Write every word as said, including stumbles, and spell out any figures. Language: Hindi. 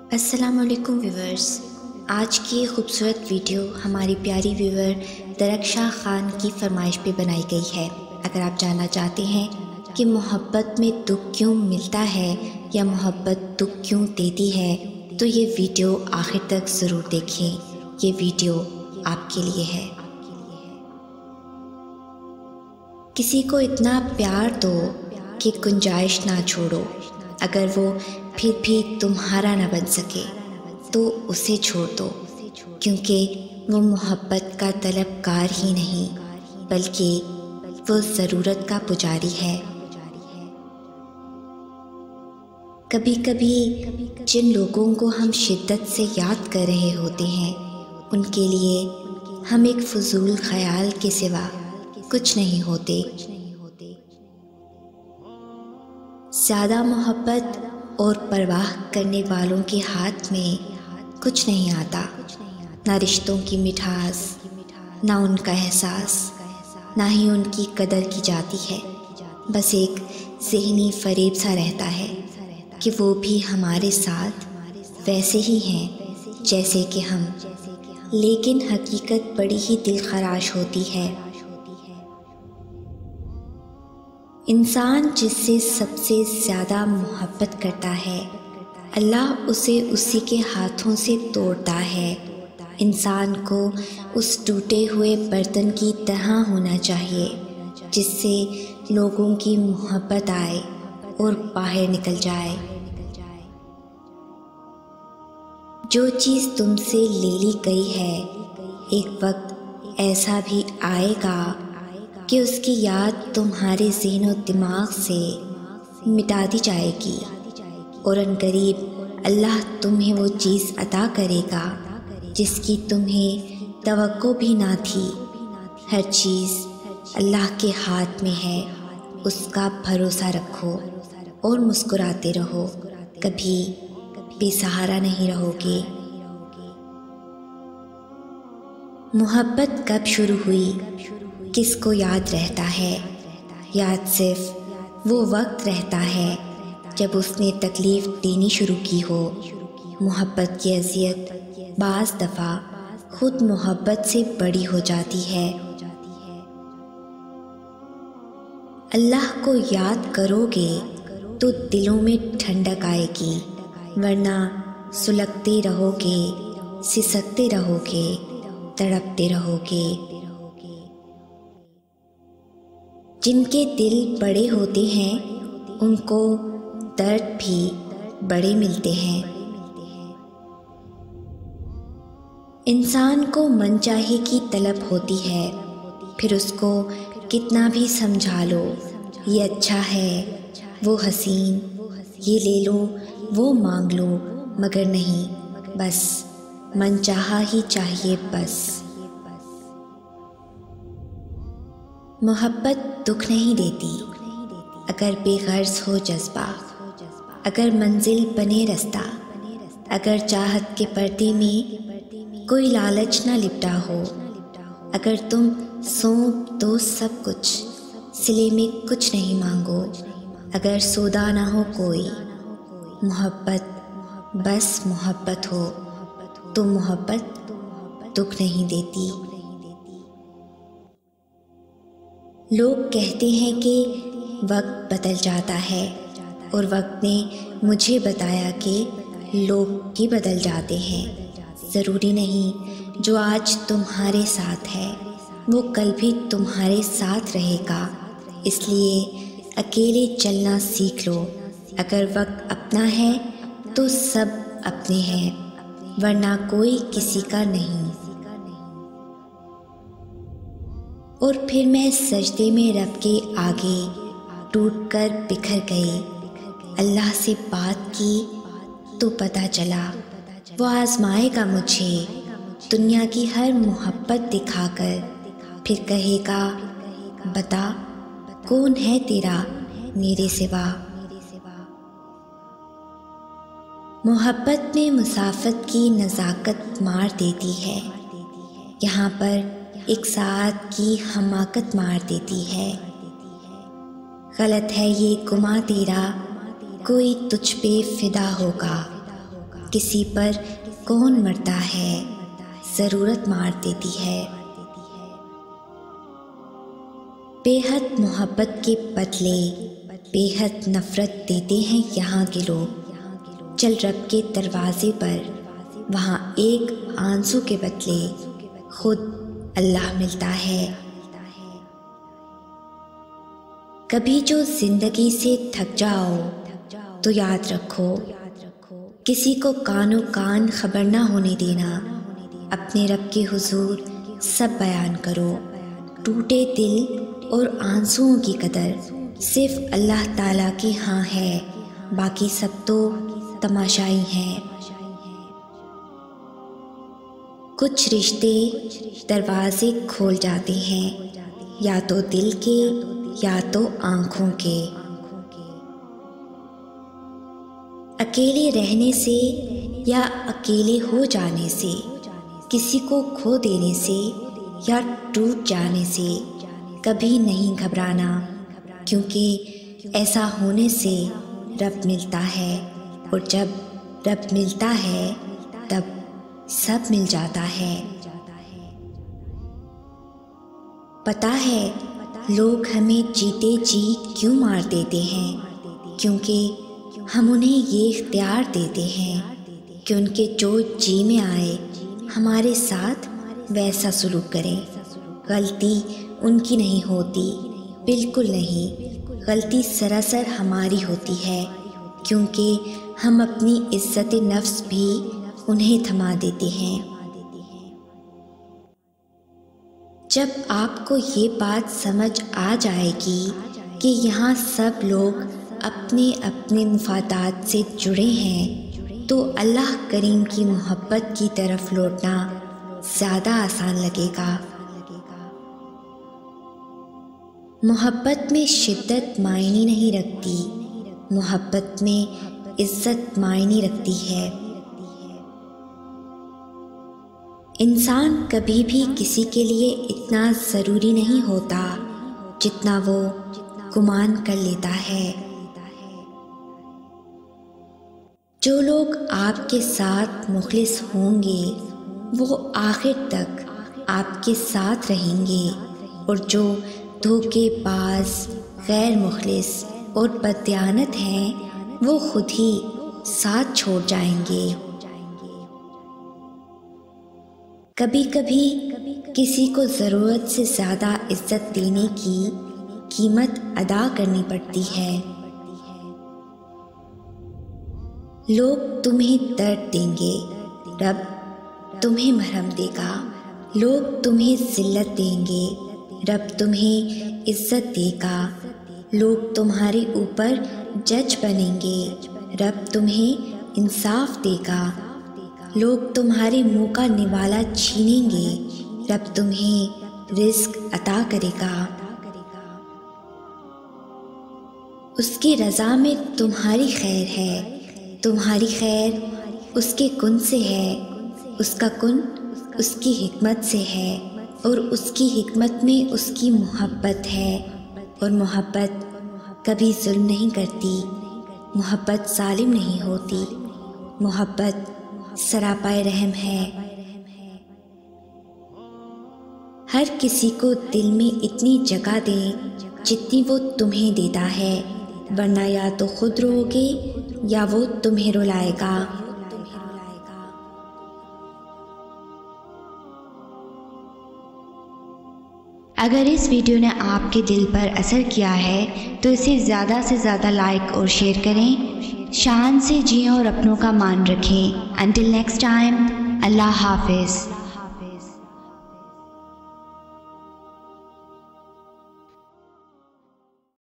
अस्सलाम वालेकुम व्यूवर्स। आज की खूबसूरत वीडियो हमारी प्यारी व्यूवर दरख्शां ख़ान की फरमाइश पे बनाई गई है। अगर आप जानना चाहते हैं कि मोहब्बत में दुख क्यों मिलता है या मोहब्बत दुख क्यों देती है, तो ये वीडियो आखिर तक ज़रूर देखें। ये वीडियो आपके लिए है। किसी को इतना प्यार दो कि गुंजाइश ना छोड़ो। अगर वो फिर भी तुम्हारा ना बन सके तो उसे छोड़ दो, क्योंकि वो मोहब्बत का तलबगार ही नहीं बल्कि वो ज़रूरत का पुजारी है। कभी कभी जिन लोगों को हम शिद्दत से याद कर रहे होते हैं, उनके लिए हम एक फजूल ख्याल के सिवा कुछ नहीं होते। ज़्यादा मोहब्बत और परवाह करने वालों के हाथ में कुछ नहीं आता, ना रिश्तों की मिठास, ना उनका एहसास, ना ही उनकी कदर की जाती है। बस एक ज़हनी फरेब सा रहता है कि वो भी हमारे साथ वैसे ही हैं जैसे कि हम, लेकिन हकीकत बड़ी ही दिलखराश होती है। इंसान जिससे सबसे ज़्यादा मोहब्बत करता है, अल्लाह उसे उसी के हाथों से तोड़ता है। इंसान को उस टूटे हुए बर्तन की तरह होना चाहिए जिससे लोगों की मोहब्बत आए और बाहर निकल जाए। जो चीज़ तुमसे ले ली गई है, एक वक्त ऐसा भी आएगा कि उसकी याद तुम्हारे ज़हन और दिमाग से मिटा दी जाएगी और अनकरीब अल्लाह तुम्हें वो चीज़ अता करेगा जिसकी तुम्हें तवक्को भी ना थी। हर चीज़ अल्लाह के हाथ में है, उसका भरोसा रखो और मुस्कुराते रहो, कभी बेसहारा नहीं रहोगे। मोहब्बत कब शुरू हुई, किसको याद रहता है? याद सिर्फ वो वक्त रहता है जब उसने तकलीफ़ देनी शुरू की हो। मोहब्बत की अज़ियत बाज़ दफ़ा खुद मोहब्बत से बड़ी हो जाती है। अल्लाह को याद करोगे तो दिलों में ठंडक आएगी, वरना सुलगते रहोगे, सिसकते रहोगे, तड़पते रहोगे। जिनके दिल बड़े होते हैं उनको दर्द भी बड़े मिलते हैं। इंसान को मनचाहे की तलब होती है, फिर उसको कितना भी समझा लो, ये अच्छा है, वो हसीन, ये ले लो, वो मांग लो, मगर नहीं, बस मनचाहा ही चाहिए बस। मोहब्बत दुख नहीं देती अगर बेगर्ज हो जज्बा, अगर मंजिल बने रास्ता, अगर चाहत के पर्दे में कोई लालच न लिपटा हो, अगर तुम सौंप दो सब कुछ, सिले में कुछ नहीं मांगो, अगर सौदा ना हो कोई, मोहब्बत बस मोहब्बत हो, तो मोहब्बत दुख नहीं देती। लोग कहते हैं कि वक्त बदल जाता है, और वक्त ने मुझे बताया कि लोग भी बदल जाते हैं। ज़रूरी नहीं जो आज तुम्हारे साथ है वो कल भी तुम्हारे साथ रहेगा, इसलिए अकेले चलना सीख लो। अगर वक्त अपना है तो सब अपने हैं, वरना कोई किसी का नहीं। और फिर मैं सजदे में रब के आगे टूटकर बिखर गई। अल्लाह से बात की तो पता चला वो आजमाएगा मुझे दुनिया की हर मोहब्बत दिखाकर, फिर कहेगा बता कौन है तेरा मेरे सिवा। मोहब्बत में मुसाफत की नज़ाकत मार देती है, यहाँ पर एक साथ की हमाकत मार देती है। गलत है ये गुमा तेरा, कोई तुझ पे फिदा होगा, किसी पर कौन मरता है, ज़रूरत मार देती है। बेहद मोहब्बत के बदले बेहद नफ़रत देते हैं यहाँ के लोग। चल रब के दरवाजे पर, वहाँ एक आंसू के बदले खुद अल्लाह मिलता है। कभी जो ज़िंदगी से थक जाओ तो याद रखो, किसी को कानो कान खबर ना होने देना। अपने रब के हुजूर सब बयान करो। टूटे दिल और आंसुओं की कदर सिर्फ अल्लाह ताला की हाँ है, बाकी सब तो तमाशाई हैं। कुछ रिश्ते दरवाजे खोल जाते हैं, या तो दिल के या तो आँखों के। अकेले रहने से या अकेले हो जाने से, किसी को खो देने से या टूट जाने से कभी नहीं घबराना, क्योंकि ऐसा होने से रब मिलता है, और जब रब मिलता है तब सब मिल जाता है। पता है लोग हमें जीते जी क्यों मार देते हैं, क्योंकि हम उन्हें ये इख्तियार देते हैं कि उनके जो जी में आए हमारे साथ वैसा सलूक करें। गलती उनकी नहीं होती, बिल्कुल नहीं। गलती सरासर हमारी होती है, क्योंकि हम अपनी इज्जत नफ्स भी उन्हें थमा देते हैं। जब आपको ये बात समझ आ जाएगी कि यहाँ सब लोग अपने अपने मुफादात से जुड़े हैं, तो अल्लाह करीम की मोहब्बत की तरफ लौटना ज़्यादा आसान लगेगा। मोहब्बत में शिद्दत मायने नहीं रखती, मोहब्बत में इज्जत मायने रखती है। इंसान कभी भी किसी के लिए इतना ज़रूरी नहीं होता जितना वो गुमान कर लेता है। जो लोग आपके साथ मुखलिस होंगे वो आखिर तक आपके साथ रहेंगे, और जो धोखेबाज, गैर मुखलिस और बददियानत हैं वो खुद ही साथ छोड़ जाएंगे। कभी कभी किसी को ज़रूरत से ज़्यादा इज्जत देने की कीमत अदा करनी पड़ती है। लोग तुम्हें दर्द देंगे, रब तुम्हें मरहम देगा। लोग तुम्हें ज़िल्लत देंगे, रब तुम्हें इज्जत देगा। लोग तुम्हारे ऊपर जज बनेंगे, रब तुम्हें इंसाफ देगा। लोग तुम्हारे मुंह का निवाला छीनेंगे, रब तुम्हें रिज़्क अता करेगा। उसकी रज़ा में तुम्हारी खैर है, तुम्हारी खैर उसके कुन से है। उसका कुन उसकी हिकमत से है, और उसकी हिकमत में उसकी मोहब्बत है। और मोहब्बत कभी जुल्म नहीं करती, मोहब्बत जालिम नहीं होती, मोहब्बत सरापाए रहम है। हर किसी को दिल में इतनी जगह दें जितनी वो तुम्हें देता है, वरना या तो खुद रोओगे या वो तुम्हें रुलाएगा। अगर इस वीडियो ने आपके दिल पर असर किया है तो इसे ज़्यादा से ज़्यादा लाइक और शेयर करें। शान से जिएं और अपनों का मान रखें। अंटिल नेक्स्ट टाइम, अल्लाह हाफिज़।